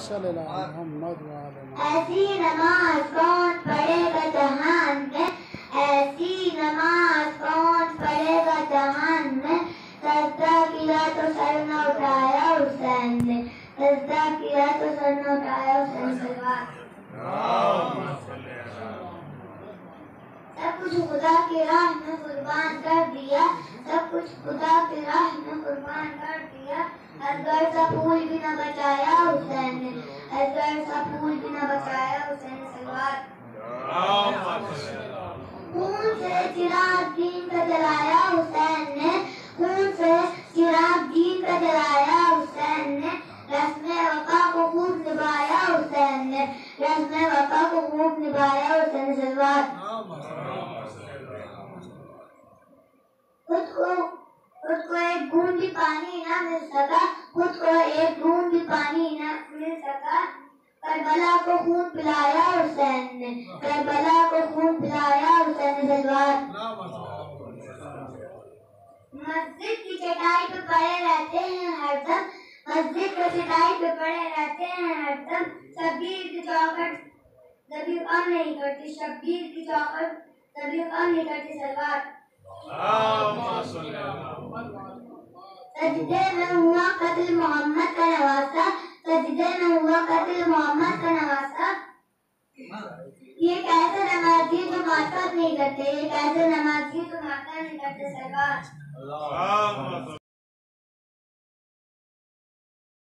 صلی اللہ علیہ محمد وعلی محمد۔ ایسی نماز کون پڑھے گا جہان میں، ایسی نماز کون پڑھے گا جہان میں، سجدہ کیا تو سر نہ اٹھایا حسین نے، سجدہ کیا تو سر نہ اٹھایا حسین سے بات۔ سب کچھ خدا کی راہ میں قربان کر دیا، سب کچھ خدا کی راہ میں قربان کر دیا، اصغر سا پھول بھی نہ بچایا حسین نے، اصغر سا پھول بھی نہ بچایا حسین سے بات۔ خون سے چراغ دین کا جلایا حسین نے، خون سے چراغ دین کا جلایا حسین نے، رسم وفا کو خوب نبھایا حسین نے، رسم وفا کو خوب نبھایا حسین سے بات۔ خود کو ایک بوند بھی پانی نہ مل سکا، خود کو ایک بوند بھی پانی نہ مل سکا، کربلا کو خون پلایا حسین نے، کربلا کو خون پلایا حسین سے بات۔ مسجد کی چٹائی پہ پڑے رہتے ہیں ہر دم، مسجد کی چٹائی پہ پڑے رہتے ہیں ہر دم، شبیر کی چوکھٹ کبھی کم نہیں کرتی، شبیر کی چوکھٹ کبھی کم نہیں کرتی سرکار۔ سجدے میں ہوا قتل محمد کا نواسا، سجدے میں ہوا قتل محمد کا نواسا، یہ کیسے نمازی جو ماتم نہیں کرتے، یہ کیسے نمازی جو ماتم نہیں کرتے سرکار۔